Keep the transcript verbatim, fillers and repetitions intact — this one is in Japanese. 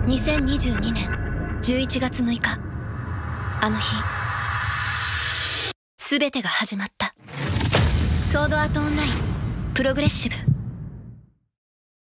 にせんにじゅうにねんじゅういちがつむいか、あの日全てが始まった。ソードアートオンラインプログレッシブ。